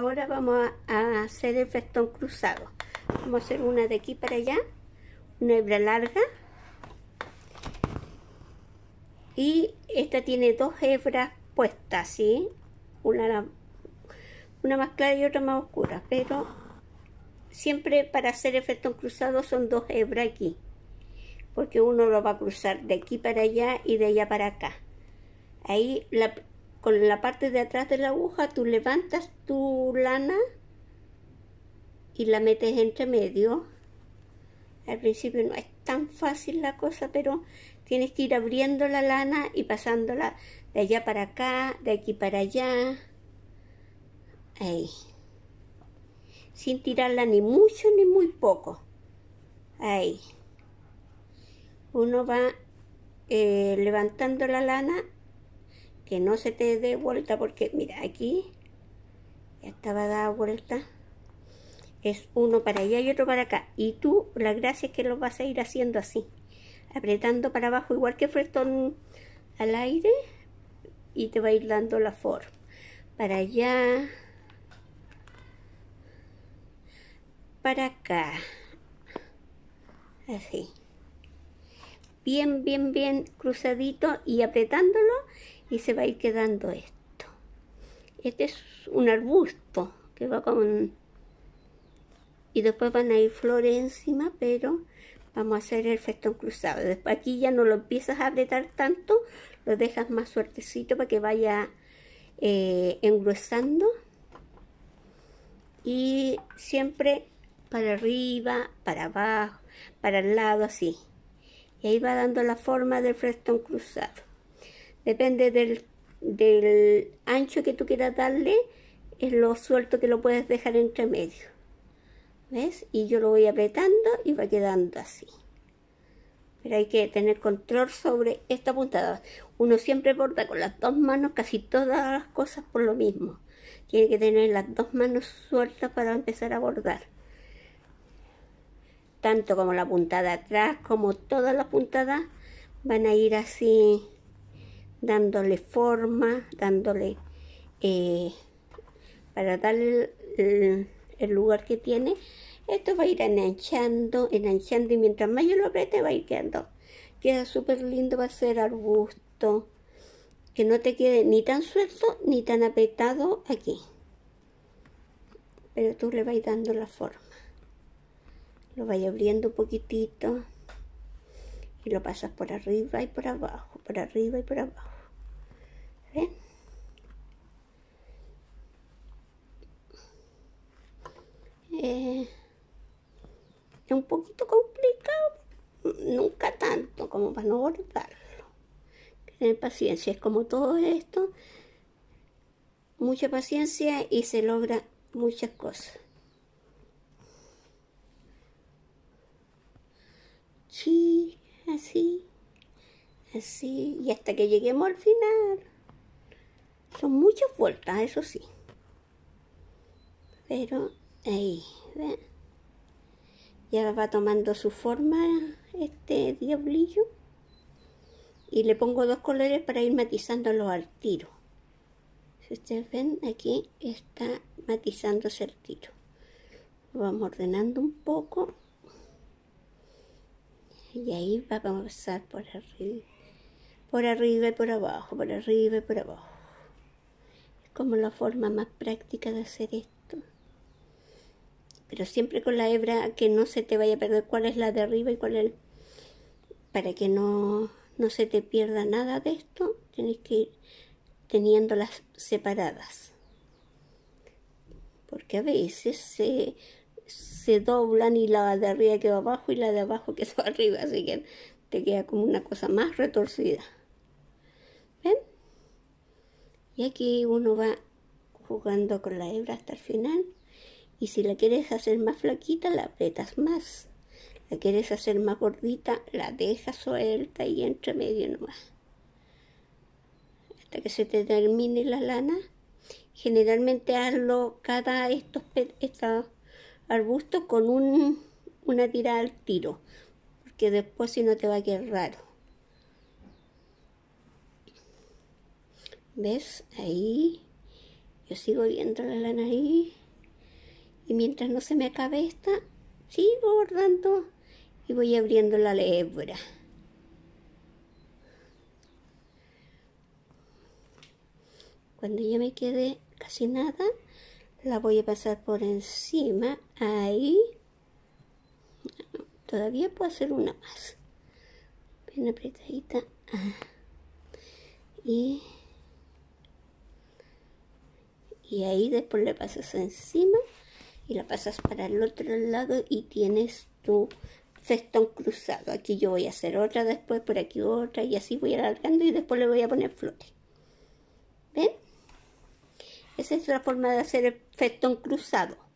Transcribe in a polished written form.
Ahora vamos a hacer el festón cruzado. Vamos a hacer una de aquí para allá, una hebra larga. Y esta tiene dos hebras puestas, ¿sí? Una más clara y otra más oscura, pero siempre para hacer el festón cruzado son dos hebras aquí, porque uno lo va a cruzar de aquí para allá y de allá para acá. Ahí con la parte de atrás de la aguja tú levantas tu lana y la metes entre medio. Al principio no es tan fácil la cosa, pero tienes que ir abriendo la lana y pasándola de allá para acá, de aquí para allá. Ahí. Sin tirarla ni mucho ni muy poco. Ahí. Uno va levantando la lana, que no se te dé vuelta, porque mira, aquí ya estaba dada vuelta. Es uno para allá y otro para acá. Y tú, la gracia es que lo vas a ir haciendo así, apretando para abajo, igual que festón al aire, y te va a ir dando la forma. Para allá, para acá, así. Bien, bien, bien cruzadito y apretándolo, y se va a ir quedando esto. Este es un arbusto que va con... y después van a ir flores encima, pero vamos a hacer el festón cruzado. Después aquí ya no lo empiezas a apretar tanto, lo dejas más suertecito para que vaya engruesando. Y siempre para arriba, para abajo, para el lado, así. Y ahí va dando la forma del festón cruzado. Depende del ancho que tú quieras darle, es lo suelto que lo puedes dejar entre medio. ¿Ves? Y yo lo voy apretando y va quedando así. Pero hay que tener control sobre esta puntada. Uno siempre borda con las dos manos casi todas las cosas por lo mismo. Tiene que tener las dos manos sueltas para empezar a bordar. Tanto como la puntada atrás como todas las puntadas van a ir así, dándole forma, dándole para darle el lugar que tiene. Esto va a ir enanchando, enanchando, y mientras más yo lo apriete va a ir quedando. Queda súper lindo, va a ser arbusto, que no te quede ni tan suelto ni tan apretado aquí. Pero tú le vas dando la forma. Lo vas abriendo un poquitito y lo pasas por arriba y por abajo, por arriba y por abajo. ¿Ven? Es un poquito complicado, nunca tanto como para no bordarlo. Tener paciencia, es como todo esto, mucha paciencia y se logra muchas cosas. Sí, así, así, y hasta que lleguemos al final. Son muchas vueltas, eso sí. Pero ahí, ¿ven? Ya va tomando su forma este diablillo. Y le pongo dos colores para ir matizándolo al tiro. Si ustedes ven, aquí está matizándose el tiro. Lo vamos ordenando un poco. Y ahí va a pasar por arriba y por abajo, por arriba y por abajo. Es como la forma más práctica de hacer esto. Pero siempre con la hebra, que no se te vaya a perder cuál es la de arriba y cuál es... Para que no se te pierda nada de esto, tienes que ir teniéndolas separadas. Porque a veces se doblan y la de arriba quedó abajo y la de abajo quedó arriba, así que te queda como una cosa más retorcida. ¿Ven? Y aquí uno va jugando con la hebra hasta el final, y si la quieres hacer más flaquita, la aprietas más. La quieres hacer más gordita, la dejas suelta y entre medio nomás. Hasta que se te termine la lana. Generalmente hazlo cada estos arbustos con una tirada al tiro, porque después si no te va a quedar raro. ¿Ves? Ahí. Yo sigo viéndola la nariz y mientras no se me acabe esta, sigo bordando y voy abriendo la hebra. Cuando ya me quede casi nada, la voy a pasar por encima, ahí. Todavía puedo hacer una más. Bien apretadita. Y ahí después le pasas encima y la pasas para el otro lado y tienes tu festón cruzado. Aquí yo voy a hacer otra después, por aquí otra y así voy alargando y después le voy a poner flores. ¿Ven? Esa es la forma de hacer el festón cruzado.